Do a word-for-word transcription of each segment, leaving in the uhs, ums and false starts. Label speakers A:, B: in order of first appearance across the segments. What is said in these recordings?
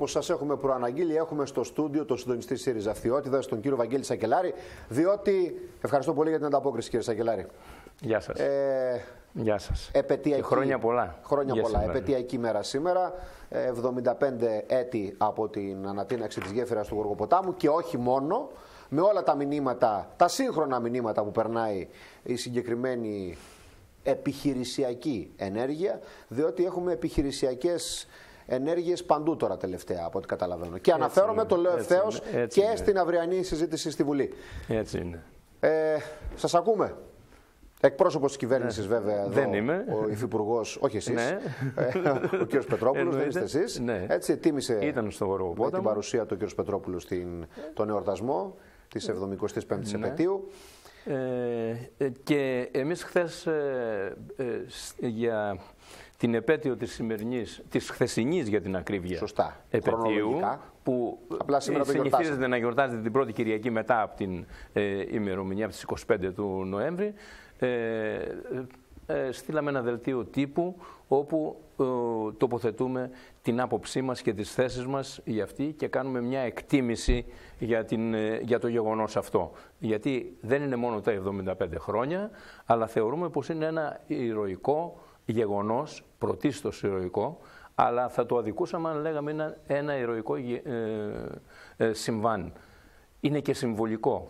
A: όπως σας έχουμε προαναγγείλει, έχουμε στο στούντιο τον συντονιστή ΣΥΡΙΖΑ Αυθιότητας, τον κύριο Βαγγέλη Σακελάρη, διότι, ευχαριστώ πολύ για την ανταπόκριση κύριε Σακελάρη.
B: Γεια σας.
A: Ε,
B: Γεια σας.
A: Επαιτειακή,
B: και χρόνια πολλά.
A: Χρόνια πολλά. Επαιτειακή μέρα σήμερα, εβδομήντα πέντε έτη από την ανατείναξη της γέφυρας του Γοργοποτάμου και όχι μόνο, με όλα τα μηνύματα, τα σύγχρονα μηνύματα που περνάει η συγκεκριμένη επιχειρησιακή ενέργεια, διότι έχουμε επιχειρησιακές ενέργειες παντού τώρα τελευταία, από ό,τι καταλαβαίνω. Και αναφέρομαι, είναι, το λέω ευθέως, και είναι. Στην αυριανή συζήτηση στη Βουλή.
B: Έτσι είναι.
A: Ε, σας ακούμε. Εκπρόσωπος της κυβέρνησης, ναι. Βέβαια, εδώ,
B: δεν είμαι.
A: Ο υφυπουργός, όχι εσείς,
B: ναι.
A: Ο κ. Πετρόπουλος, δεν είστε εσείς.
B: Ναι.
A: Έτσι, τίμησε
B: Ήταν στο Γοργοπόταμο.
A: την παρουσία του κ. Πετρόπουλου στην, τον εορτασμό της εβδομηκοστής πέμπτης ναι. επετείου.
B: Ε, και εμείς χθες ε, ε, για την επέτειο της σημερινής, της χθεσινής για την ακρίβεια,
A: σωστά,
B: επετείου, που
A: απλά σήμερα
B: συνηθίζεται να γιορτάζεται την πρώτη Κυριακή μετά από την ε, ημερομηνία, από τις είκοσι πέντε του Νοέμβρη, ε, ε, στείλαμε ένα δελτίο τύπου όπου ε, τοποθετούμε την άποψή μας και τις θέσεις μας για αυτή και κάνουμε μια εκτίμηση για, την, ε, για το γεγονός αυτό. Γιατί δεν είναι μόνο τα εβδομήντα πέντε χρόνια, αλλά θεωρούμε πως είναι ένα ηρωικό γεγονός, πρωτίστως ηρωικό, αλλά θα το αδικούσαμε αν λέγαμε ένα, ένα ηρωικό ε, ε, συμβάν. Είναι και συμβολικό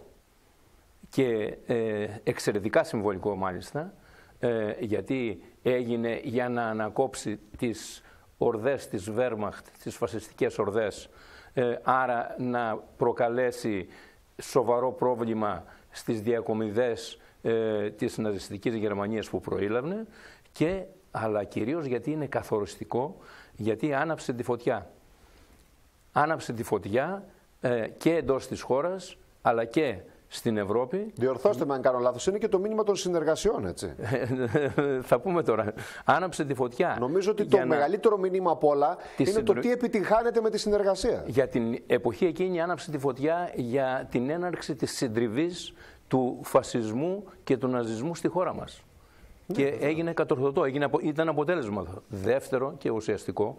B: και ε, εξαιρετικά συμβολικό μάλιστα, ε, γιατί έγινε για να ανακόψει τις ορδές της Βέρμαχτ, τις φασιστικές ορδές, ε, άρα να προκαλέσει σοβαρό πρόβλημα στις διακομιδές ε, της ναζιστικής Γερμανίας που προήλαβνε, και, αλλά κυρίως γιατί είναι καθοριστικό, γιατί άναψε τη φωτιά. Άναψε τη φωτιά ε, και εντός της χώρας, αλλά και στην Ευρώπη.
A: Διορθώστε με αν κάνω λάθος, είναι και το μήνυμα των συνεργασιών, έτσι.
B: Θα πούμε τώρα. Άναψε τη φωτιά.
A: Νομίζω ότι το να... μεγαλύτερο μήνυμα απ' όλα είναι συντρο... το τι επιτυγχάνεται με τη συνεργασία.
B: Για την εποχή εκείνη άναψε τη φωτιά για την έναρξη της συντριβής του φασισμού και του ναζισμού στη χώρα μας. Ναι, και βέβαια. Έγινε κατορθωτό, έγινε, ήταν αποτέλεσμα. Δεύτερο και ουσιαστικό,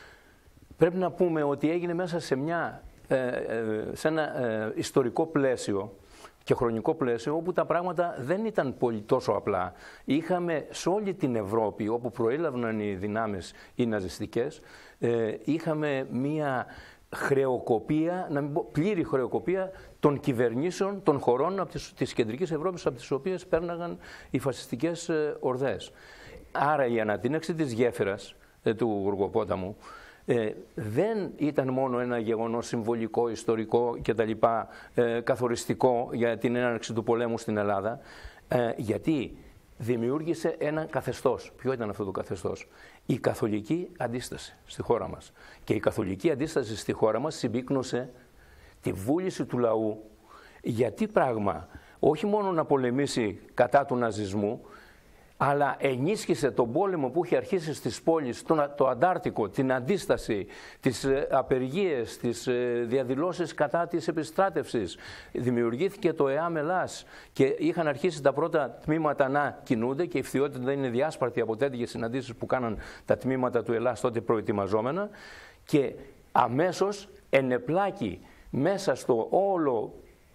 B: πρέπει να πούμε ότι έγινε μέσα σε, μια, ε, ε, σε ένα ε, ιστορικό πλαίσιο και χρονικό πλαίσιο όπου τα πράγματα δεν ήταν πολύ τόσο απλά. Είχαμε σε όλη την Ευρώπη, όπου προήλαβαν οι δυνάμεις οι ναζιστικές, ε, είχαμε μία χρεοκοπία, να μην πω πλήρη χρεοκοπία των κυβερνήσεων των χωρών από τις, της κεντρικής Ευρώπης, από τις οποίες πέρναγαν οι φασιστικές ε, ορδές. Άρα η ανατείναξη της γέφυρας ε, του Γοργοπόταμου ε, δεν ήταν μόνο ένα γεγονός συμβολικό, ιστορικό κτλ. Ε, καθοριστικό για την έναρξη του πολέμου στην Ελλάδα, ε, γιατί δημιούργησε ένα καθεστώς. Ποιο ήταν αυτό το καθεστώς? Η καθολική αντίσταση στη χώρα μας. Και η καθολική αντίσταση στη χώρα μας συμπίκνωσε τη βούληση του λαού για τι πράγμα? Όχι μόνο να πολεμήσει κατά του ναζισμού, αλλά ενίσχυσε τον πόλεμο που είχε αρχίσει στις πόλεις, το Αντάρτικο, την αντίσταση, τις απεργίες, τις διαδηλώσεις κατά της επιστράτευσης. Δημιουργήθηκε το ΕΑΜ Ελλάς και είχαν αρχίσει τα πρώτα τμήματα να κινούνται και η Φθιότητα δεν είναι διάσπαρτη από τέτοιες συναντήσεις που κάναν τα τμήματα του Ελλάς τότε προετοιμαζόμενα, και αμέσως ενεπλάκη μέσα στο όλο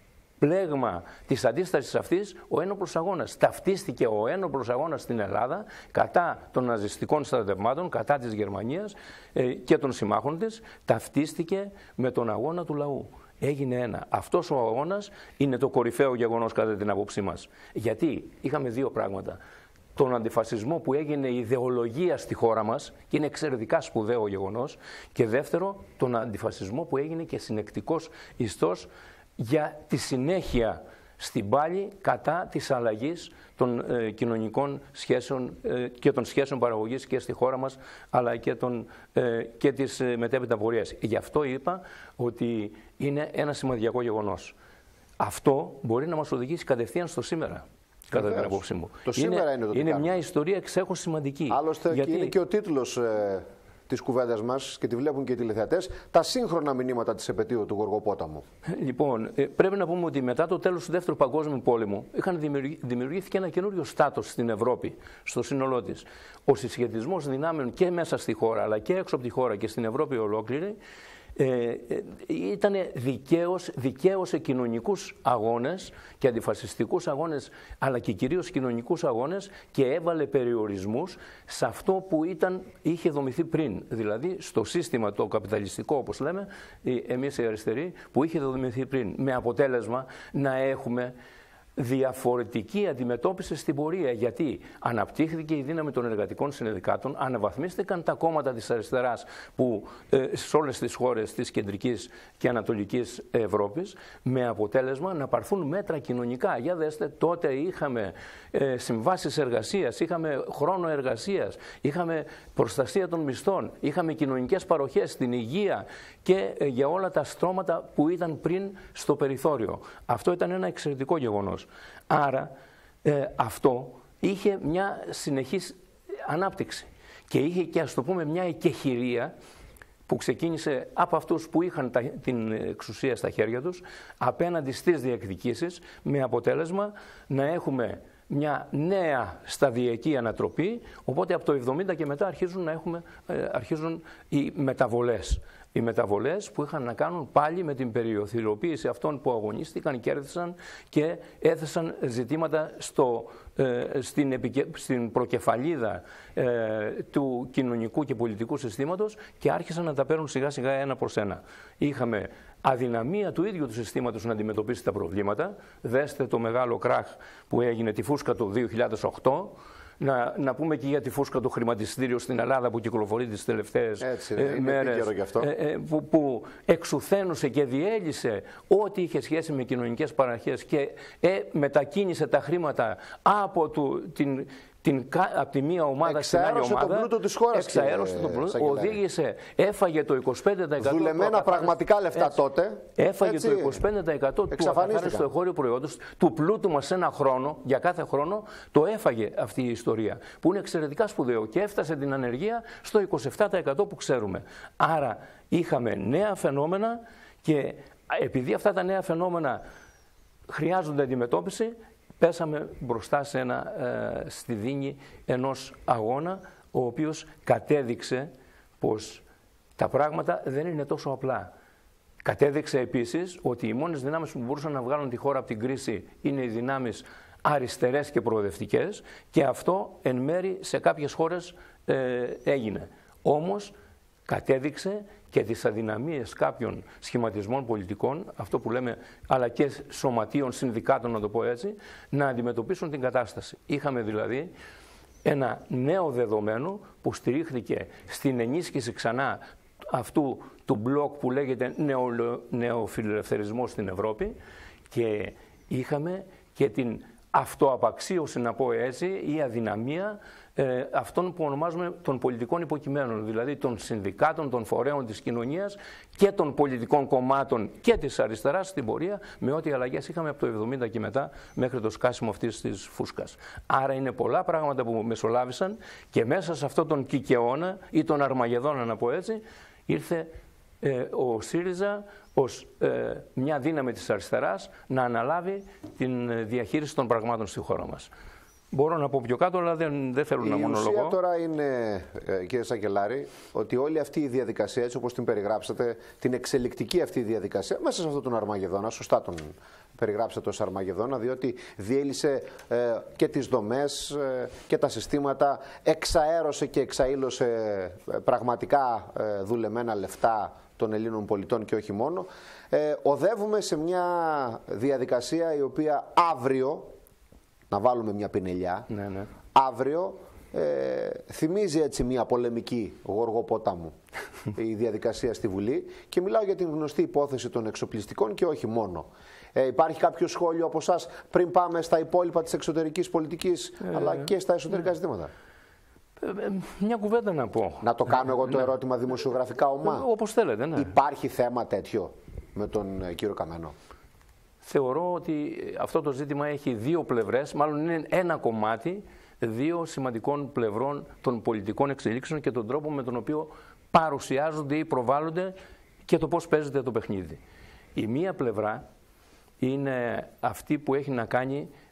B: πλέγμα της αντίστασης αυτής ο ένοπλος αγώνας. Ταυτίστηκε ο ένοπλος αγώνας στην Ελλάδα κατά των ναζιστικών στρατευμάτων, κατά της Γερμανίας ε, και των συμμάχων της, ταυτίστηκε με τον αγώνα του λαού. Έγινε ένα. Αυτός ο αγώνας είναι το κορυφαίο γεγονός κατά την άποψή μας. Γιατί είχαμε δύο πράγματα. Τον αντιφασισμό που έγινε η ιδεολογία στη χώρα μας και είναι εξαιρετικά σπουδαίο γεγονός, και δεύτερο τον αντιφασισμό που έγινε και συνεκτικός ιστός για τη συνέχεια στην πάλη κατά της αλλαγής των ε, κοινωνικών σχέσεων ε, και των σχέσεων παραγωγής και στη χώρα μας, αλλά και, των, ε, και της ε, μετέπειτα πορείας. Γι' αυτό είπα ότι είναι ένα σημαντικό γεγονός. Αυτό μπορεί να μας οδηγήσει κατευθείαν στο σήμερα. Κατά την απόψη μου.
A: Το σήμερα είναι, είναι, το
B: είναι μια ιστορία εξέχως σημαντική.
A: Άλλωστε, γιατί είναι και ο τίτλος ε, της κουβέντας μας, και τη βλέπουν και οι τηλεθεατές, τα σύγχρονα μηνύματα της επετείου του Γοργοπόταμου.
B: Λοιπόν, ε, πρέπει να πούμε ότι μετά το τέλος του Δεύτερου Παγκόσμιου Πόλεμου είχαν δημιουργη, δημιουργήθηκε ένα καινούριο στάτος στην Ευρώπη, στο σύνολό της. Ο συσχετισμός δυνάμεων και μέσα στη χώρα, αλλά και έξω από τη χώρα και στην Ευρώπη ολόκληρη, Ε, ήταν δικαίως, δικαίωσε κοινωνικούς αγώνες και αντιφασιστικούς αγώνες, αλλά και κυρίως κοινωνικούς αγώνες, και έβαλε περιορισμούς σε αυτό που ήταν, είχε δομηθεί πριν. Δηλαδή στο σύστημα το καπιταλιστικό, όπως λέμε εμείς οι αριστεροί, που είχε δομηθεί πριν. Με αποτέλεσμα να έχουμε διαφορετική αντιμετώπιση στην πορεία. Γιατί αναπτύχθηκε η δύναμη των εργατικών συνδικάτων, αναβαθμίστηκαν τα κόμματα της αριστεράς που ε, σε όλες τις χώρες της κεντρικής και ανατολικής Ευρώπης, με αποτέλεσμα να πάρθουν μέτρα κοινωνικά. Για δέστε, τότε είχαμε ε, συμβάσεις εργασίας, είχαμε χρόνο εργασίας, είχαμε προστασία των μισθών, είχαμε κοινωνικές παροχές στην υγεία και ε, για όλα τα στρώματα που ήταν πριν στο περιθώριο. Αυτό ήταν ένα εξαιρετικό γεγονός. Άρα ε, αυτό είχε μια συνεχής ανάπτυξη και είχε και, ας το πούμε, μια εκεχηρία που ξεκίνησε από αυτούς που είχαν τα, την εξουσία στα χέρια τους απέναντι στις διεκδικήσεις, με αποτέλεσμα να έχουμε μια νέα σταδιακή ανατροπή. Οπότε από το εβδομήντα και μετά αρχίζουν, να έχουμε, ε, αρχίζουν οι μεταβολές. Οι μεταβολές που είχαν να κάνουν πάλι με την περιοθυροποίηση αυτών που αγωνίστηκαν, κέρδισαν και έθεσαν ζητήματα στο, ε, στην, επικε... στην προκεφαλίδα ε, του κοινωνικού και πολιτικού συστήματος και άρχισαν να τα παίρνουν σιγά σιγά ένα προς ένα. Είχαμε αδυναμία του ίδιου του συστήματος να αντιμετωπίσει τα προβλήματα. Δέστε το μεγάλο κράχ που έγινε τη φούσκα του δύο χιλιάδες οκτώ. Να, να πούμε και για τη φούσκα του χρηματιστήριου στην Ελλάδα που κυκλοφορεί τις τελευταίες
A: Έτσι,
B: ε, μέρες, ε, ε, που, που εξουθένωσε και διέλυσε ό,τι είχε σχέση με κοινωνικές παραχές και ε, μετακίνησε τα χρήματα από του, την... Την, από τη μία ομάδα στην άλλη ομάδα.
A: Τον πλούτο της χώρας.
B: Εξαέρωσε τον πλούτο. Οδήγησε, έφαγε το είκοσι πέντε τοις εκατό.
A: Δουλεμένα πραγματικά λεφτά έτσι, τότε.
B: Έφαγε
A: έτσι,
B: το είκοσι πέντε τοις εκατό του ακαθάριστου εγχώριου προϊόντος, του πλούτου μας ένα χρόνο, για κάθε χρόνο, το έφαγε αυτή η ιστορία. Που είναι εξαιρετικά σπουδαίο και έφτασε την ανεργία στο είκοσι επτά τοις εκατό που ξέρουμε. Άρα είχαμε νέα φαινόμενα και επειδή αυτά τα νέα φαινόμενα χρειάζονται αντιμετώπιση, πέσαμε μπροστά σε ένα, ε, στη δίνη ενός αγώνα, ο οποίος κατέδειξε πως τα πράγματα δεν είναι τόσο απλά. Κατέδειξε επίσης ότι οι μόνες δυνάμεις που μπορούσαν να βγάλουν τη χώρα από την κρίση είναι οι δυνάμεις αριστερές και προοδευτικές, και αυτό εν μέρη σε κάποιες χώρες ε, έγινε. Όμως κατέδειξε και τις αδυναμίες κάποιων σχηματισμών πολιτικών, αυτό που λέμε, αλλά και σωματείων, συνδικάτων, να το πω έτσι, να αντιμετωπίσουν την κατάσταση. Είχαμε δηλαδή ένα νέο δεδομένο που στηρίχθηκε στην ενίσχυση ξανά αυτού του μπλοκ που λέγεται νεο, νεοφιλελευθερισμός στην Ευρώπη, και είχαμε και την αυτοαπαξίωση, να πω έτσι, ή αδυναμία ε, αυτών που ονομάζουμε των πολιτικών υποκειμένων, δηλαδή των συνδικάτων, των φορέων της κοινωνίας και των πολιτικών κομμάτων και της αριστεράς στην πορεία, με ό,τι αλλαγές είχαμε από το εβδομήντα και μετά μέχρι το σκάσιμο αυτής της φούσκας. Άρα είναι πολλά πράγματα που μεσολάβησαν και μέσα σε αυτόν τον κικαιώνα ή τον Αρμαγεδόνα, να πω έτσι, ήρθε ε, ο ΣΥΡΙΖΑ ως ε, μια δύναμη της αριστεράς να αναλάβει την διαχείριση των πραγμάτων στη χώρα μας. Μπορώ να πω πιο κάτω, αλλά δεν, δεν θέλω η να μονολογώ. Η ουσία
A: τώρα είναι, ε, κύριε Σακελάρη, ότι όλη αυτή η διαδικασία, έτσι όπως την περιγράψατε, την εξελικτική αυτή διαδικασία, μέσα σε αυτόν τον Αρμαγεδόνα, σωστά τον περιγράψατε ως Αρμαγεδόνα, διότι διέλυσε ε, και τις δομές ε, και τα συστήματα, εξαέρωσε και εξαήλωσε ε, πραγματικά ε, δουλεμένα λεφτά των Ελλήνων πολιτών και όχι μόνο. Ε, οδεύουμε σε μια διαδικασία η οποία αύριο, να βάλουμε μια πινελιά,
B: ναι, ναι.
A: αύριο ε, θυμίζει έτσι μια πολεμική Γοργοπόταμου η διαδικασία στη Βουλή, και μιλάω για την γνωστή υπόθεση των εξοπλιστικών και όχι μόνο. Ε, υπάρχει κάποιο σχόλιο από εσάς πριν πάμε στα υπόλοιπα της εξωτερικής πολιτικής, ε, αλλά και στα εσωτερικά ναι. ζητήματα?
B: Ε, μια κουβέντα να πω.
A: Να το κάνω εγώ το
B: ναι.
A: ερώτημα δημοσιογραφικά ομά.
B: Ε, όπως θέλετε, ναι.
A: Υπάρχει θέμα τέτοιο με τον ε, κύριο Καμένο?
B: Θεωρώ ότι αυτό το ζήτημα έχει δύο πλευρές, μάλλον είναι ένα κομμάτι δύο σημαντικών πλευρών των πολιτικών εξελίξεων και τον τρόπο με τον οποίο παρουσιάζονται ή προβάλλονται και το πώς παίζεται το παιχνίδι. Η μία πλευρά είναι αυτή που έχει να κάνει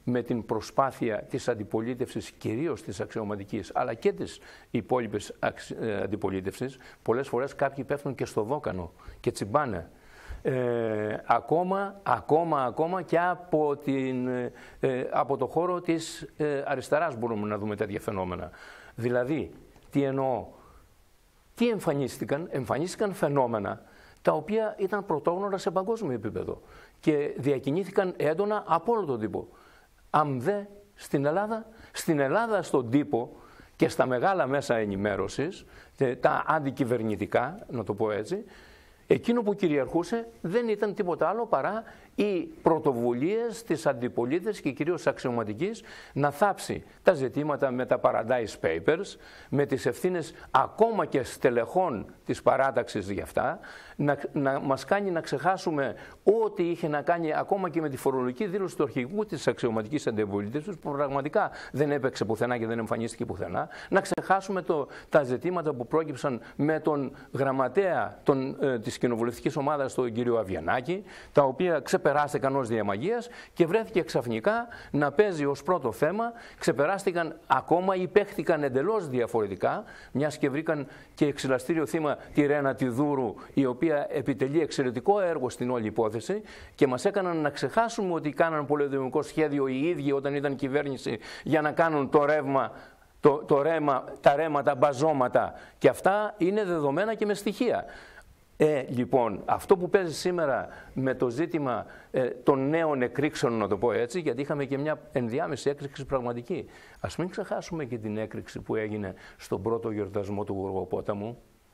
B: με την προσπάθεια της αντιπολίτευσης, κυρίως της αξιωματικής, αλλά και της υπόλοιπης αντιπολίτευσης, πολλές φορές κάποιοι πέφτουν και στο δόκανο και τσιμπάνε. Ε, ακόμα, ακόμα, ακόμα και από, την, ε, από το χώρο της ε, αριστεράς μπορούμε να δούμε τέτοια φαινόμενα. Δηλαδή, τι εννοώ, τι εμφανίστηκαν, εμφανίστηκαν φαινόμενα τα οποία ήταν πρωτόγνωρα σε παγκόσμιο επίπεδο και διακινήθηκαν έντονα από όλο τον τύπο. Αν δε στην Ελλάδα, στην Ελλάδα στον τύπο και στα μεγάλα μέσα ενημέρωσης, τα αντικυβερνητικά, να το πω έτσι, εκείνο που κυριαρχούσε δεν ήταν τίποτα άλλο παρά οι πρωτοβουλίες της αντιπολίτευσης και κυρίως της αξιωματικής να θάψει τα ζητήματα με τα Paradise Papers, με τις ευθύνες ακόμα και στελεχών της παράταξης για αυτά, να, να μας κάνει να ξεχάσουμε ό,τι είχε να κάνει ακόμα και με τη φορολογική δήλωση του αρχηγού της αξιωματικής αντιπολίτευσης, που πραγματικά δεν έπαιξε πουθενά και δεν εμφανίστηκε πουθενά, να ξεχάσουμε το, τα ζητήματα που πρόκυψαν με τον γραμματέα των, ε, της κοινοβουλευτικής ομάδας, τον κύριο Αβιανάκη, τα οποία ξεπεράστηκαν ως διαμαγείας και βρέθηκε ξαφνικά να παίζει ως πρώτο θέμα. Ξεπεράστηκαν ακόμα ή παίχτηκαν εντελώς διαφορετικά, μιας και βρήκαν και εξυλαστήριο θύμα τη Ρένα Τιδούρου, η οποία επιτελεί εξαιρετικό έργο στην όλη υπόθεση και μας έκαναν να ξεχάσουμε ότι κάναν πολεοδομικό σχέδιο οι ίδιοι όταν ήταν κυβέρνηση για να κάνουν το ρεύμα, το, το ρέμα, τα ρέματα, μπαζώματα, και αυτά είναι δεδομένα και με στοιχεία. Ε, λοιπόν, αυτό που παίζει σήμερα με το ζήτημα ε, των νέων εκρήξεων, να το πω έτσι, γιατί είχαμε και μια ενδιάμεση έκρηξη πραγματική. Ας μην ξεχάσουμε και την έκρηξη που έγινε στον πρώτο γιορτασμό του Γοργοπόταμου,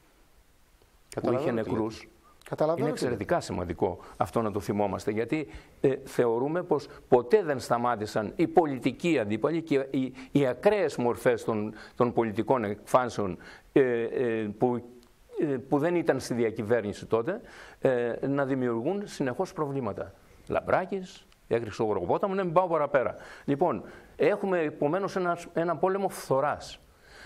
B: που είχε νεκρούς. Είναι εξαιρετικά σημαντικό αυτό να το θυμόμαστε, γιατί ε, θεωρούμε πως ποτέ δεν σταμάτησαν οι πολιτικοί αντίπαλοι και οι, οι ακραίες μορφές των, των πολιτικών εκφάνσεων ε, ε, που που δεν ήταν στη διακυβέρνηση τότε, ε, να δημιουργούν συνεχώς προβλήματα. Λαμπράκης, έκρηξε ο Γοργοπόταμο, ναι, μην πάω παραπέρα. Λοιπόν, έχουμε επομένως ένα, ένα πόλεμο φθοράς.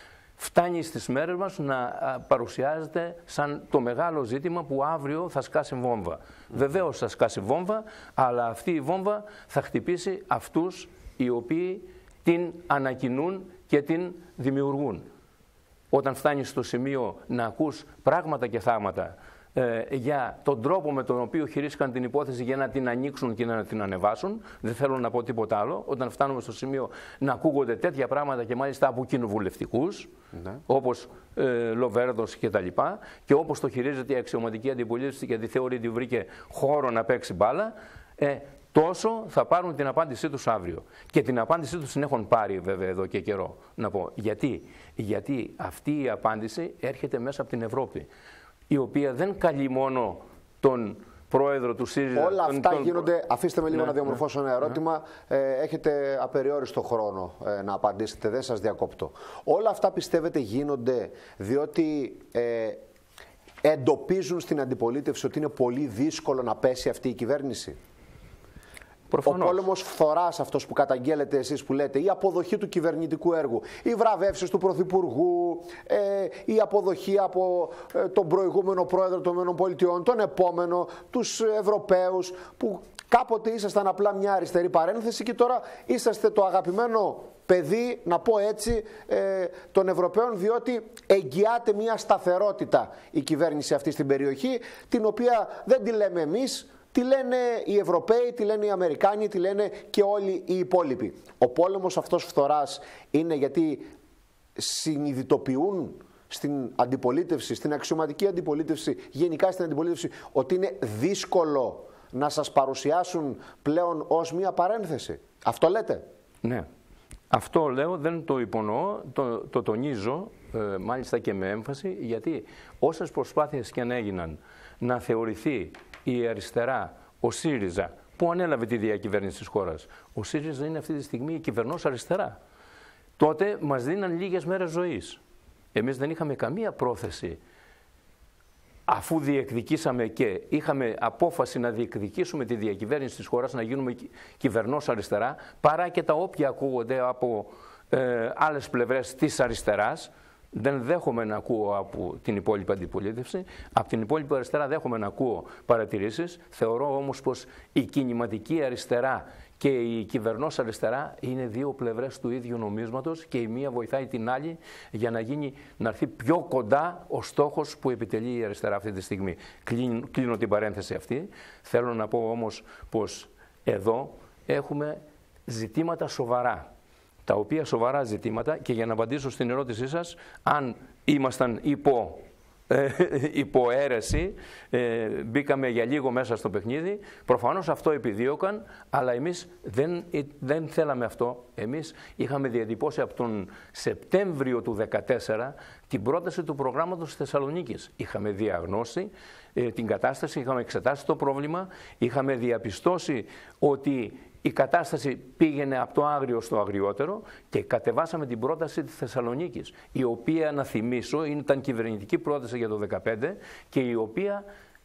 B: Φτάνει στις μέρες μας να παρουσιάζεται σαν το μεγάλο ζήτημα που αύριο θα σκάσει βόμβα. Mm. Βεβαίως θα σκάσει βόμβα, αλλά αυτή η βόμβα θα χτυπήσει αυτούς οι οποίοι την ανακοινούν και την δημιουργούν. Όταν φτάνεις στο σημείο να ακούς πράγματα και θάματα ε, για τον τρόπο με τον οποίο χειρίστηκαν την υπόθεση για να την ανοίξουν και να την ανεβάσουν, δεν θέλω να πω τίποτα άλλο, όταν φτάνουμε στο σημείο να ακούγονται τέτοια πράγματα και μάλιστα από κοινοβουλευτικούς, ναι, όπως ε, Λοβέρδος και τα λοιπά, και όπως το χειρίζεται η αξιωματική αντιπολίτευση γιατί θεωρεί ότι βρήκε χώρο να παίξει μπάλα, ε, τόσο θα πάρουν την απάντησή τους αύριο. Και την απάντησή τους την έχουν πάρει βέβαια εδώ και καιρό. Να πω γιατί. Γιατί αυτή η απάντηση έρχεται μέσα από την Ευρώπη, η οποία δεν καλεί μόνο τον πρόεδρο του ΣΥΡΙΖΑ. Όλα
A: τον, αυτά τον... γίνονται. Αφήστε με λίγο ναι, να διαμορφώσω ναι, ένα ερώτημα. Ναι. Ε, έχετε απεριόριστο χρόνο ε, να απαντήσετε, δεν σας διακόπτω. Όλα αυτά πιστεύετε γίνονται διότι ε, εντοπίζουν στην αντιπολίτευση ότι είναι πολύ δύσκολο να πέσει αυτή η κυβέρνηση? Προφανώς. Ο πόλεμος φθοράς, αυτός που καταγγέλλετε εσείς, που λέτε, η αποδοχή του κυβερνητικού έργου, οι βραβεύσεις του Πρωθυπουργού, ε, η αποδοχή από ε, τον προηγούμενο πρόεδρο των ΗΠΑ, τον επόμενο, τους Ευρωπαίους, που κάποτε ήσασταν απλά μια αριστερή παρένθεση και τώρα είσαστε το αγαπημένο παιδί, να πω έτσι, ε, των Ευρωπαίων, διότι εγγυάται μια σταθερότητα η κυβέρνηση αυτή στην περιοχή, την οποία δεν τη λέμε εμείς, τι λένε οι Ευρωπαίοι, τι λένε οι Αμερικάνοι, τι λένε και όλοι οι υπόλοιποι. Ο πόλεμος αυτός φθοράς είναι γιατί συνειδητοποιούν στην αντιπολίτευση, στην αξιωματική αντιπολίτευση, γενικά στην αντιπολίτευση, ότι είναι δύσκολο να σας παρουσιάσουν πλέον ως μία παρένθεση. Αυτό λέτε?
B: Ναι. Αυτό λέω, δεν το υπονοώ, το, το τονίζω, ε, μάλιστα και με έμφαση, γιατί όσες προσπάθειες και αν έγιναν να θεωρηθεί η αριστερά, ο ΣΥΡΙΖΑ, που ανέλαβε τη διακυβέρνηση της χώρας, ο ΣΥΡΙΖΑ είναι αυτή τη στιγμή η κυβερνός αριστερά, τότε μας δίναν λίγες μέρες ζωής. Εμείς δεν είχαμε καμία πρόθεση, αφού διεκδικήσαμε και είχαμε απόφαση να διεκδικήσουμε τη διακυβέρνηση της χώρας, να γίνουμε κυβερνός αριστερά, παρά και τα όποια ακούγονται από ε, άλλες πλευρές της αριστεράς, δεν δέχομαι να ακούω από την υπόλοιπη αντιπολίτευση. Από την υπόλοιπη αριστερά δέχομαι να ακούω παρατηρήσεις. Θεωρώ όμως πως η κινηματική αριστερά και η κυβερνός αριστερά είναι δύο πλευρές του ίδιου νομίσματος και η μία βοηθάει την άλλη για να, γίνει, να έρθει πιο κοντά ο στόχος που επιτελεί η αριστερά αυτή τη στιγμή. Κλείνω, κλείνω την παρένθεση αυτή. Θέλω να πω όμως πως εδώ έχουμε ζητήματα σοβαρά. Τα οποία σοβαρά ζητήματα, και για να απαντήσω στην ερώτησή σας, αν ήμασταν υπό, ε, υπό αίρεση, ε, μπήκαμε για λίγο μέσα στο παιχνίδι, προφανώς αυτό επιδίωκαν, αλλά εμείς δεν, δεν θέλαμε αυτό. Εμείς είχαμε διατυπώσει από τον Σεπτέμβριο του δύο χιλιάδες δεκατέσσερα την πρόταση του προγράμματος Θεσσαλονίκης. Είχαμε διαγνώσει ε, την κατάσταση, είχαμε εξετάσει το πρόβλημα, είχαμε διαπιστώσει ότι η κατάσταση πήγαινε από το άγριο στο αγριότερο και κατεβάσαμε την πρόταση της Θεσσαλονίκης, η οποία, να θυμίσω, ήταν κυβερνητική πρόταση για το δύο χιλιάδες δεκαπέντε και η οποία,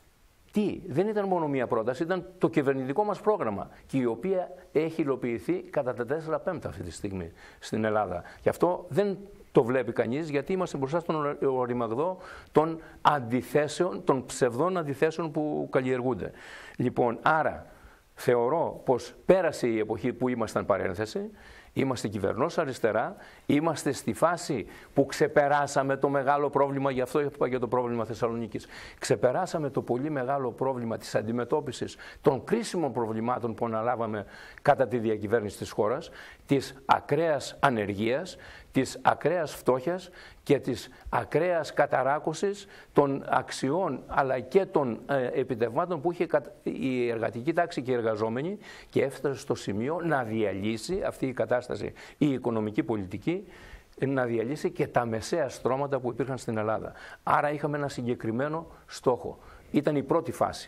B: τι, δεν ήταν μόνο μία πρόταση, ήταν το κυβερνητικό μας πρόγραμμα και η οποία έχει υλοποιηθεί κατά τα τέσσερα πέμπτα αυτή τη στιγμή στην Ελλάδα. Γι' αυτό δεν το βλέπει κανείς, γιατί είμαστε μπροστά στον οριμαγδό των αντιθέσεων, των ψευδών αντιθέσεων που καλλιεργούνται. Λοιπόν, άρα, θεωρώ πως πέρασε η εποχή που ήμασταν παρένθεση, είμαστε κυβερνός αριστερά, είμαστε στη φάση που ξεπεράσαμε το μεγάλο πρόβλημα, γι' αυτό είπα για το πρόβλημα Θεσσαλονίκης, ξεπεράσαμε το πολύ μεγάλο πρόβλημα της αντιμετώπισης των κρίσιμων προβλημάτων που αναλάβαμε κατά τη διακυβέρνηση της χώρας, της ακραίας ανεργίας, της ακραίας φτώχειας και της ακραίας καταράκωσης των αξιών αλλά και των ε, επιτευγμάτων που είχε η εργατική τάξη και οι εργαζόμενοι, και έφτασε στο σημείο να διαλύσει αυτή η κατάσταση, η οικονομική πολιτική, να διαλύσει και τα μεσαία στρώματα που υπήρχαν στην Ελλάδα. Άρα είχαμε ένα συγκεκριμένο στόχο. Ήταν η πρώτη φάση.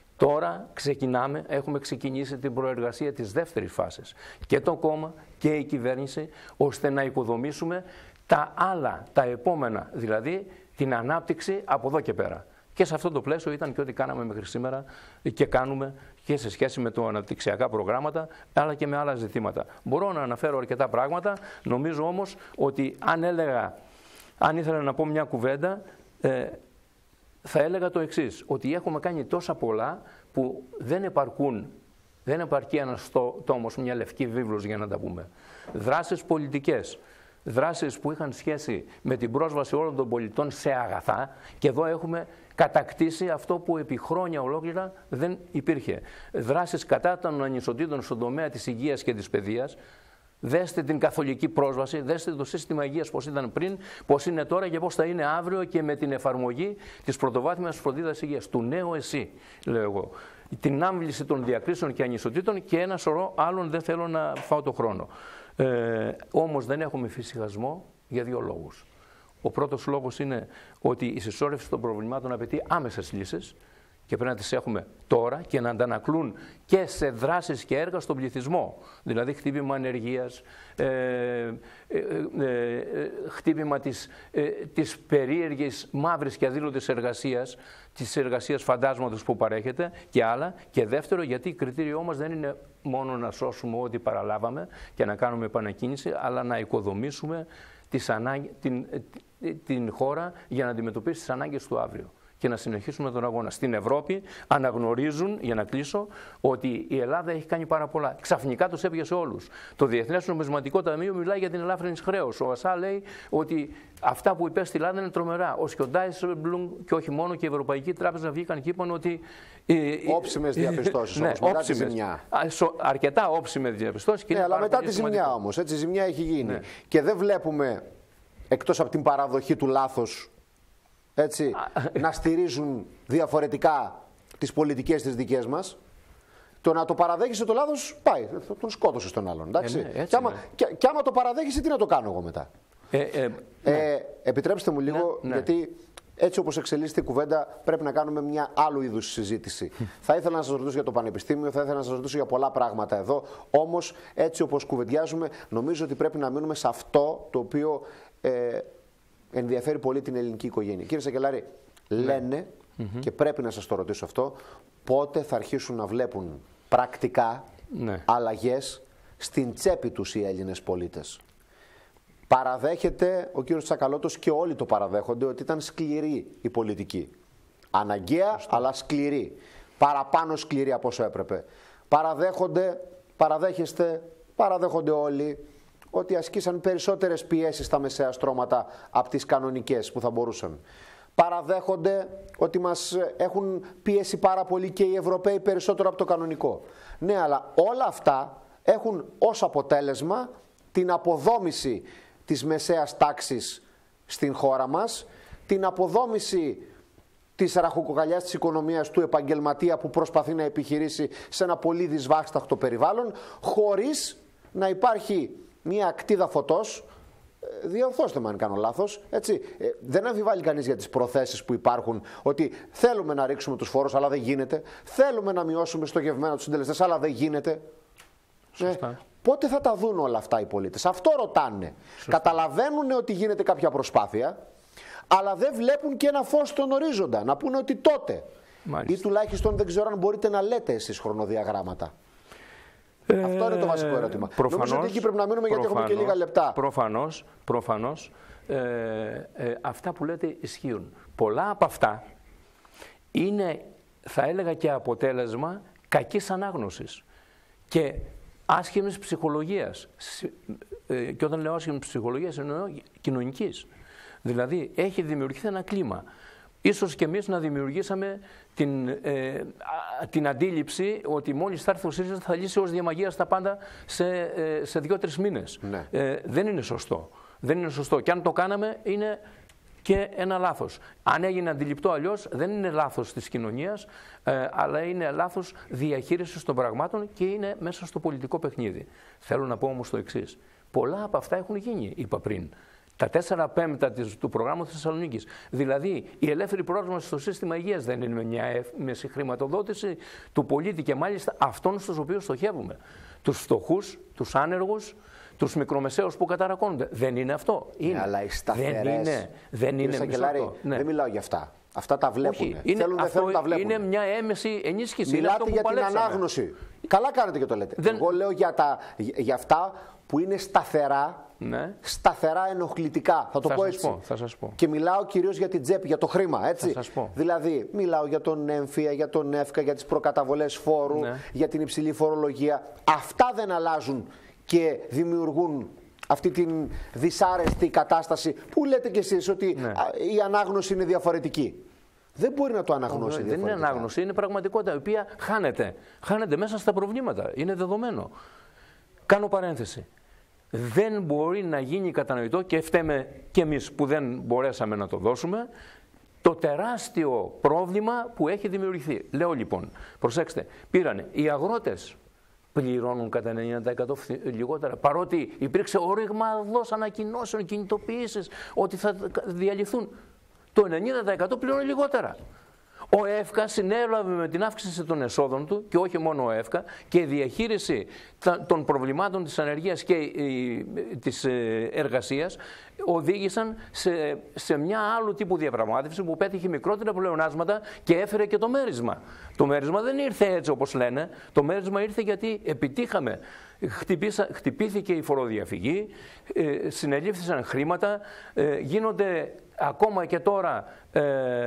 B: Τώρα ξεκινάμε, έχουμε ξεκινήσει την προεργασία της δεύτερης φάσης, και το κόμμα και η κυβέρνηση, ώστε να οικοδομήσουμε τα άλλα, τα επόμενα, δηλαδή την ανάπτυξη από εδώ και πέρα. Και σε αυτό το πλαίσιο ήταν και ό,τι κάναμε μέχρι σήμερα και κάνουμε και σε σχέση με το αναπτυξιακά προγράμματα, αλλά και με άλλα ζητήματα. Μπορώ να αναφέρω αρκετά πράγματα, νομίζω όμως ότι αν έλεγα, αν ήθελα να πω μια κουβέντα, ε, θα έλεγα το εξής, ότι έχουμε κάνει τόσα πολλά που δεν επαρκούν, δεν επαρκεί ένας τόμος, μια λευκή βίβλος για να τα πούμε. Δράσεις πολιτικές, δράσεις που είχαν σχέση με την πρόσβαση όλων των πολιτών σε αγαθά, και εδώ έχουμε κατακτήσει αυτό που επί χρόνια ολόκληρα δεν υπήρχε. Δράσεις κατά των ανισοτήτων στον τομέα της υγείας και της παιδείας. Δέστε την καθολική πρόσβαση, δέστε το σύστημα υγείας πώς ήταν πριν, πώς είναι τώρα και πώς θα είναι αύριο, και με την εφαρμογή της πρωτοβάθμιας φροντίδας υγείας, του νέου ΕΣΥ, λέω εγώ. Την άμβληση των διακρίσεων και ανισοτήτων και ένα σωρό άλλων, δεν θέλω να φάω το χρόνο. Ε, όμως δεν έχουμε φυσικασμό για δύο λόγους. Ο πρώτος λόγος είναι ότι η συσσόρευση των προβλημάτων απαιτεί άμεσες λύσεις και πρέπει να τις έχουμε τώρα και να αντανακλούν και σε δράσεις και έργα στον πληθυσμό. Δηλαδή χτύπημα ανεργίας, ε, ε, ε, ε, χτύπημα της, ε, της περίεργης μαύρης και αδήλωτης εργασίας, της εργασίας φαντάσματος που παρέχεται και άλλα. Και δεύτερο, γιατί κριτήριό μας δεν είναι μόνο να σώσουμε ό,τι παραλάβαμε και να κάνουμε επανακίνηση, αλλά να οικοδομήσουμε τις ανάγκες, την, την χώρα για να αντιμετωπίσει τις ανάγκες του αύριο και να συνεχίσουμε τον αγώνα. Στην Ευρώπη αναγνωρίζουν, για να κλείσω, ότι η Ελλάδα έχει κάνει πάρα πολλά. Ξαφνικά τους έπιασε όλους. Το Διεθνές Νομισματικό Ταμείο μιλάει για την ελάφρυνση χρέους. Ο ΑΣΑ λέει ότι αυτά που υπέστη η Ελλάδα είναι τρομερά. Ο Ντάισελμπλουμ και όχι μόνο, και η Ευρωπαϊκή Τράπεζα βγήκαν και είπαν ότι.
A: Όψιμες διαπιστώσεις
B: ναι,
A: όμως, μετά τη ζημιά.
B: Αρκετά όψιμες διαπιστώσεις.
A: Ναι, αλλά μετά τη ζημιά όμως. Έτσι, η ζημιά έχει γίνει. Ναι. Και δεν βλέπουμε, εκτός από την παραδοχή του λάθος, έτσι, να στηρίζουν διαφορετικά τις πολιτικές τις δικές μας. Το να το παραδέχεσαι το λάθος, πάει, τον σκότωσε τον άλλον. Εντάξει. Ε, ναι, και, άμα, και, και άμα το παραδέχεσαι, τι να το κάνω εγώ μετά. Ε, ε, ναι. ε, επιτρέψτε μου λίγο, ναι, ναι. γιατί έτσι όπως εξελίσσεται η κουβέντα πρέπει να κάνουμε μια άλλου είδους συζήτηση. Θα ήθελα να σας ρωτήσω για το Πανεπιστήμιο, θα ήθελα να σας ρωτήσω για πολλά πράγματα εδώ. Όμως έτσι όπως κουβεντιάζουμε, νομίζω ότι πρέπει να μείνουμε σε αυτό το οποίο ε, ενδιαφέρει πολύ την ελληνική οικογένεια. Κύριε Σακελάρη, ναι, λένε, mm-hmm. και πρέπει να σας το ρωτήσω αυτό, πότε θα αρχίσουν να βλέπουν πρακτικά, ναι, αλλαγές στην τσέπη τους οι Έλληνες πολίτες. Παραδέχεται ο κύριος Τσακαλώτος και όλοι το παραδέχονται ότι ήταν σκληρή η πολιτική. Αναγκαία, Ωστό. αλλά σκληρή. Παραπάνω σκληρή από όσο έπρεπε. Παραδέχονται, παραδέχεστε, παραδέχονται όλοι ότι ασκήσαν περισσότερες πιέσεις στα μεσαία στρώματα από τις κανονικές που θα μπορούσαν. Παραδέχονται ότι μας έχουν πιέσει πάρα πολύ και οι Ευρωπαίοι περισσότερο από το κανονικό. Ναι, αλλά όλα αυτά έχουν ως αποτέλεσμα την αποδόμηση της μεσαίας τάξης στην χώρα μας, την αποδόμηση της ραχοκοκαλιάς της οικονομίας του επαγγελματία που προσπαθεί να επιχειρήσει σε ένα πολύ δυσβάσταχτο περιβάλλον, χωρίς να υπάρχει μια ακτίδα φωτός. Διορθώστε με αν κάνω λάθος, έτσι. Ε, δεν αμφιβάλλει κανείς για τις προθέσεις που υπάρχουν, ότι θέλουμε να ρίξουμε τους φόρους αλλά δεν γίνεται, θέλουμε να μειώσουμε στοχευμένα τους συντελεστές αλλά δεν γίνεται. Ε, πότε θα τα δουν όλα αυτά οι πολίτες? Αυτό ρωτάνε. Σωστά. Καταλαβαίνουν ότι γίνεται κάποια προσπάθεια, αλλά δεν βλέπουν και ένα φως στον ορίζοντα. Να πούνε ότι τότε. Μάλιστα. Ή τουλάχιστον δεν ξέρω αν μπορείτε να λέτε εσείς χρονοδιαγράμματα. Ε, Αυτό είναι το βασικό ερώτημα.
B: Προφανώς,
A: Νομίζω ότι εκεί πρέπει να μείνουμε, γιατί
B: προφανώς,
A: έχουμε και λίγα λεπτά.
B: Προφανώς, προφανώς ε, ε, αυτά που λέτε ισχύουν. Πολλά από αυτά είναι, θα έλεγα, και αποτέλεσμα κακής ανάγνωσης και άσχημης ψυχολογίας. Ε, και όταν λέω άσχημης ψυχολογίας εννοώ κοινωνικής. Δηλαδή έχει δημιουργηθεί ένα κλίμα. Ίσως και εμείς να δημιουργήσαμε την, ε, την αντίληψη ότι μόλις θα έρθει ο ΣΥΡΙΖΑ θα λύσει ως διαμαγείας τα πάντα σε, ε, σε δύο-τρεις μήνες. Ναι. Ε, δεν είναι σωστό. Δεν είναι σωστό. Και αν το κάναμε είναι και ένα λάθος. Αν έγινε αντιληπτό αλλιώς, δεν είναι λάθος της κοινωνίας, ε, αλλά είναι λάθος διαχείρισης των πραγμάτων και είναι μέσα στο πολιτικό παιχνίδι. Θέλω να πω όμως το εξής. Πολλά από αυτά έχουν γίνει, είπα πριν. Τα τέσσερα πέμπτα του προγράμματος Θεσσαλονίκης. Δηλαδή, η ελεύθερη πρόσβαση στο σύστημα υγείας δεν είναι μια έμεση χρηματοδότηση του πολίτη και μάλιστα αυτών στους οποίους στοχεύουμε. Τους φτωχούς, τους άνεργους, τους μικρομεσαίους που καταρακώνονται. Δεν είναι αυτό. Είναι.
A: Ναι, αλλά οι σταθερές.
B: Δεν είναι. Δεν είναι.
A: Ναι. Δεν μιλάω για αυτά. Αυτά τα βλέπουν.
B: Όχι, είναι, θέλουν, αυτό θέλουν, τα βλέπουν. Είναι μια έμεση ενίσχυση.
A: Μιλάτε για την ανάγνωση. Καλά κάνετε και το λέτε. Δεν... Εγώ λέω για, τα, για αυτά που είναι σταθερά. Ναι. Σταθερά ενοχλητικά. Θα το
B: θα
A: πω
B: σας
A: έτσι.
B: Πω, θα σας πω.
A: Και μιλάω κυρίως για την τσέπη, για το χρήμα. Έτσι.
B: Θα σας πω.
A: Δηλαδή, μιλάω για τον έμφυα, για τον εύκα, για τις προκαταβολές φόρου, ναι. για την υψηλή φορολογία. Αυτά δεν αλλάζουν και δημιουργούν αυτή την δυσάρεστη κατάσταση που λέτε κι εσείς ότι ναι. η ανάγνωση είναι διαφορετική. Δεν μπορεί να το αναγνώσει διαφορετικά.
B: Δεν είναι ανάγνωση, είναι πραγματικότητα η οποία χάνεται. Χάνεται μέσα στα προβλήματα. Είναι δεδομένο. Κάνω παρένθεση. Δεν μπορεί να γίνει κατανοητό και φταίμε και εμείς που δεν μπορέσαμε να το δώσουμε το τεράστιο πρόβλημα που έχει δημιουργηθεί. Λέω λοιπόν, προσέξτε, πήρανε οι αγρότες πληρώνουν κατά ενενήντα τοις εκατό λιγότερα, παρότι υπήρξε οριγμαδός ανακοινώσεων, κινητοποιήσεις ότι θα διαλυθούν. Το ενενήντα τοις εκατό πληρώνει λιγότερα. Ο ΕΦΚΑ συνέλαβε με την αύξηση των εσόδων του και όχι μόνο ο ΕΦΚΑ και η διαχείριση των προβλημάτων της ανεργίας και της εργασίας οδήγησαν σε, σε μια άλλου τύπου διαπραγμάτευση που πέτυχε μικρότερα πλεονάσματα και έφερε και το μέρισμα. Το μέρισμα δεν ήρθε έτσι όπως λένε, το μέρισμα ήρθε γιατί επιτύχαμε. Χτυπήσα, χτυπήθηκε η φοροδιαφυγή, ε, συνελήφθησαν χρήματα, ε, γίνονται ακόμα και τώρα ε,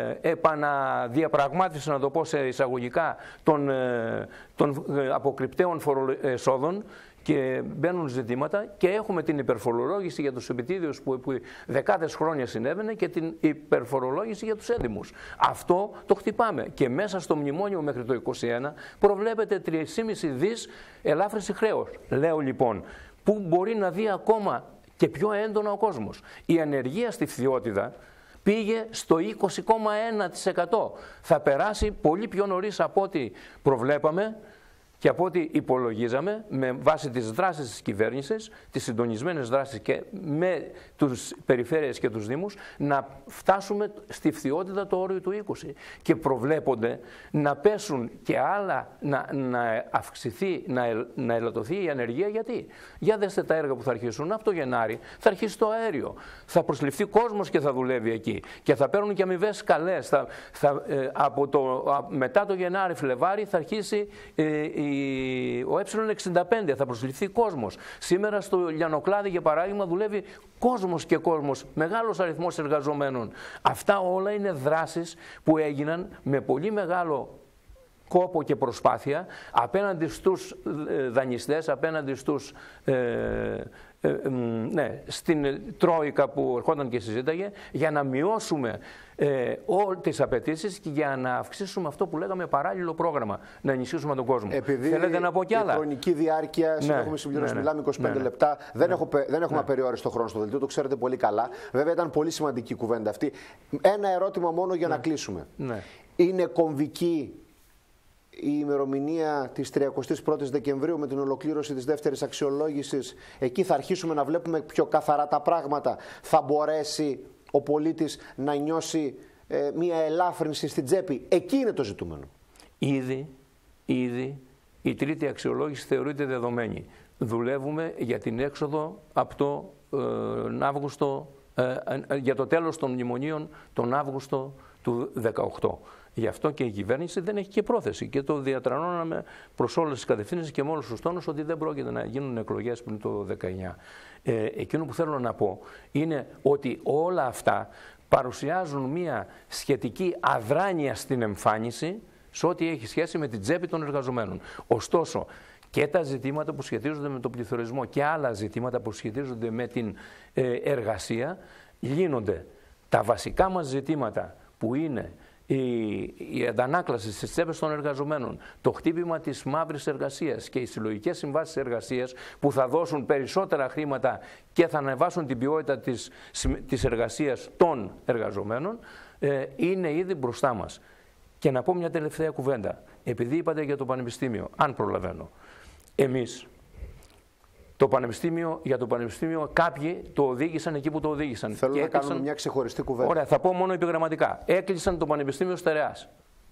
B: επαναδιαπραγμάτευση, να το πω σε εισαγωγικά, των, ε, των αποκρυπτέων εσόδων και μπαίνουν ζητήματα και έχουμε την υπερφορολόγηση για τους επιτίδιους που, που δεκάδες χρόνια συνέβαινε και την υπερφορολόγηση για τους έντιμους. Αυτό το χτυπάμε και μέσα στο μνημόνιο μέχρι το είκοσι ένα προβλέπεται τρία κόμμα πέντε δις ελάφρυνση χρέους. Λέω λοιπόν, που μπορεί να δει ακόμα και πιο έντονα ο κόσμος. Η ανεργία στη Φθιώτιδα πήγε στο είκοσι κόμμα ένα τοις εκατό. Θα περάσει πολύ πιο νωρίς από ό,τι προβλέπαμε και από ό,τι υπολογίζαμε με βάση τις δράσεις της κυβέρνησης, τις συντονισμένες δράσεις και με τους περιφέρειες και τους δήμους, να φτάσουμε στη φθιότητα το όριο του είκοσι. Και προβλέπονται να πέσουν και άλλα, να, να αυξηθεί, να, να ελαττωθεί η ανεργία. Γιατί? Για δέστε τα έργα που θα αρχίσουν από το Γενάρη, θα αρχίσει το αέριο. Θα προσληφθεί κόσμος και θα δουλεύει εκεί. Και θα παίρνουν και αμοιβές καλές. Θα, θα, ε, από το, α, μετά το Γενάρη, Φλεβάρι θα αρχίσει ε, η ο ε εξήντα πέντε θα προσληφθεί κόσμος. Σήμερα στο Λιανοκλάδι, για παράδειγμα, δουλεύει κόσμος και κόσμος, μεγάλος αριθμός εργαζομένων. Αυτά όλα είναι δράσεις που έγιναν με πολύ μεγάλο κόπο και προσπάθεια απέναντι στους δανειστές, απέναντι στους, ε, ε, ε, ναι, στην Τρόικα που ερχόταν και συζήταγε, για να μειώσουμε ε, όλες τις απαιτήσεις και για να αυξήσουμε αυτό που λέγαμε παράλληλο πρόγραμμα, να ενισχύσουμε τον κόσμο.
A: Επειδή
B: θέλετε να πω κι άλλα?
A: Η χρονική διάρκεια, ναι, έχουμε συμπληρώσει, ναι, μιλάμε είκοσι πέντε ναι, ναι. λεπτά, δεν, ναι, έχω, δεν έχουμε ναι. απεριόριστο χρόνο στο δελτίο, το ξέρετε πολύ καλά. Βέβαια ήταν πολύ σημαντική η κουβέντα αυτή. Ένα ερώτημα μόνο για ναι. να κλείσουμε. Ναι. Είναι κομβική η ημερομηνία της τριαντής πρώτης Δεκεμβρίου με την ολοκλήρωση της δεύτερης αξιολόγησης? Εκεί θα αρχίσουμε να βλέπουμε πιο καθαρά τα πράγματα. Θα μπορέσει ο πολίτης να νιώσει ε, μια ελάφρυνση στην τσέπη? Εκεί είναι το ζητούμενο. Ήδη,
B: ήδη η τρίτη αξιολόγηση θεωρείται δεδομένη. Δουλεύουμε για την έξοδο από το ε, Αύγουστο, ε, ε, για το τέλος των μνημονίων τον Αύγουστο του δεκαοκτώ. Γι' αυτό και η κυβέρνηση δεν έχει και πρόθεση και το διατρανώναμε προς όλες τις κατευθύνσεις και με όλους τους τόνους ότι δεν πρόκειται να γίνουν εκλογές πριν το δεκαεννιά. Ε, εκείνο που θέλω να πω είναι ότι όλα αυτά παρουσιάζουν μια σχετική αδράνεια στην εμφάνιση σε ό,τι έχει σχέση με την τσέπη των εργαζομένων. Ωστόσο, και τα ζητήματα που σχετίζονται με τον πληθωρισμό και άλλα ζητήματα που σχετίζονται με την ε, εργασία λύνονται. Τα βασικά μας ζητήματα που είναι η, η αντανάκλαση στις τσέπες των εργαζομένων, το χτύπημα της μαύρης εργασίας και οι συλλογικές συμβάσεις εργασίας που θα δώσουν περισσότερα χρήματα και θα ανεβάσουν την ποιότητα της, της εργασίας των εργαζομένων, ε, είναι ήδη μπροστά μας. Και να πω μια τελευταία κουβέντα, επειδή είπατε για το Πανεπιστήμιο, αν προλαβαίνω. Εμείς, το Πανεπιστήμιο, για το Πανεπιστήμιο κάποιοι το οδήγησαν εκεί που το οδήγησαν.
A: Θέλω
B: και
A: να
B: έκλεισαν...
A: κάνουμε μια ξεχωριστή κουβέντα.
B: Ωραία, θα πω μόνο επιγραμματικά. Έκλεισαν το Πανεπιστήμιο Στερεάς.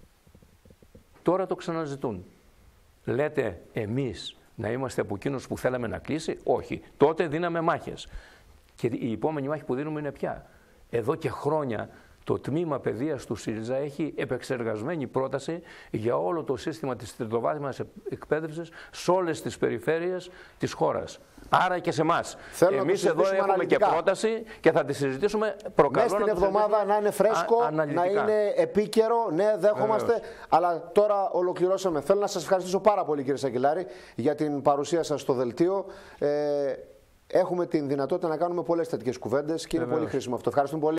B: Τώρα το ξαναζητούν. Λέτε εμείς να είμαστε από εκείνους που θέλαμε να κλείσει? Όχι. Τότε δίναμε μάχες. Και η επόμενη μάχη που δίνουμε είναι πια. Εδώ και χρόνια το τμήμα παιδείας του ΣΥΡΙΖΑ έχει επεξεργασμένη πρόταση για όλο το σύστημα της τριτοβάθμιας εκπαίδευσης σε όλες τις περιφέρειες της χώρας. Άρα και σε εμάς. Εμείς εδώ έχουμε αναλυτικά και πρόταση και θα τη συζητήσουμε. Προκαλώ
A: μέσα στην εβδομάδα να είναι φρέσκο, α, να είναι επίκαιρο. Ναι, δέχομαστε. Βεβαίως. Αλλά τώρα ολοκληρώσαμε. Θέλω να σας ευχαριστήσω πάρα πολύ, κύριε Σακελάρη, για την παρουσία σας στο δελτίο. Ε, έχουμε την δυνατότητα να κάνουμε πολλές θετικές κουβέντες και είναι Βεβαίως. πολύ χρήσιμο αυτό. Ευχαριστούμε πολύ.